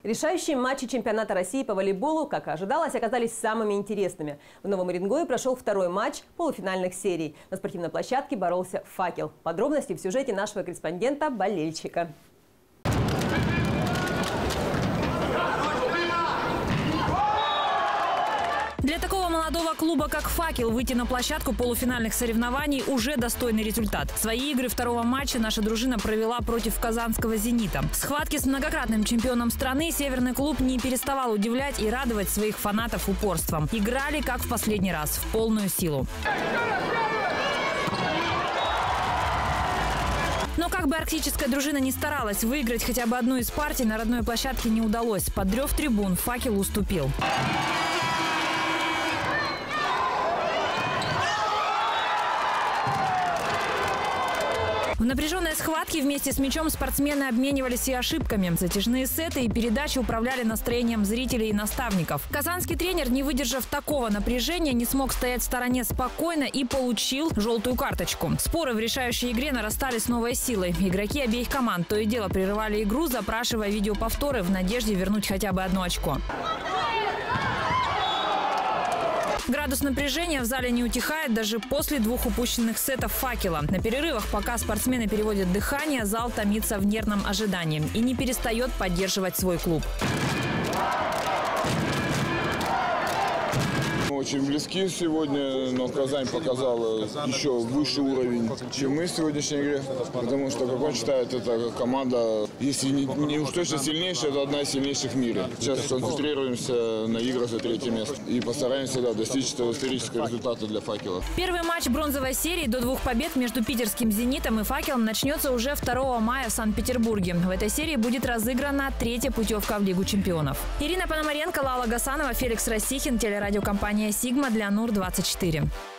Решающие матчи чемпионата России по волейболу, как и ожидалось, оказались самыми интересными. В Новом Уренгое прошел второй матч полуфинальных серий. На спортивной площадке боролся «Факел». Подробности в сюжете нашего корреспондента-болельщика. Для такого молодого клуба, как «Факел», выйти на площадку полуфинальных соревнований уже достойный результат. Свои игры второго матча наша дружина провела против казанского «Зенита». В схватке с многократным чемпионом страны северный клуб не переставал удивлять и радовать своих фанатов упорством. Играли, как в последний раз, в полную силу. Но как бы арктическая дружина не старалась, выиграть хотя бы одну из партий на родной площадке не удалось. Под рев трибун «Факел» уступил. В напряженной схватке вместе с мячом спортсмены обменивались и ошибками. Затяжные сеты и передачи управляли настроением зрителей и наставников. Казанский тренер, не выдержав такого напряжения, не смог стоять в стороне спокойно и получил желтую карточку. Споры в решающей игре нарастали с новой силой. Игроки обеих команд то и дело прерывали игру, запрашивая видеоповторы в надежде вернуть хотя бы одно очко. Градус напряжения в зале не утихает даже после двух упущенных сетов «Факела». На перерывах, пока спортсмены переводят дыхание, зал томится в нервном ожидании и не перестает поддерживать свой клуб. Очень близки сегодня, но Казань показала еще выше уровень, чем мы в сегодняшней игре. Потому что, как он считает, эта команда, если не уж точно сильнейшая, это одна из сильнейших в мире. Сейчас концентрируемся на играх за третье место и постараемся достичь этого исторического результата для «Факела». Первый матч бронзовой серии до 2 побед между питерским «Зенитом» и «Факелом» начнется уже 2 мая в Санкт-Петербурге. В этой серии будет разыграна 3-я путевка в Лигу чемпионов. Ирина Пономаренко, Лала Гасанова, Феликс Расихин, телерадиокомпания «Сигма» для НУР-24.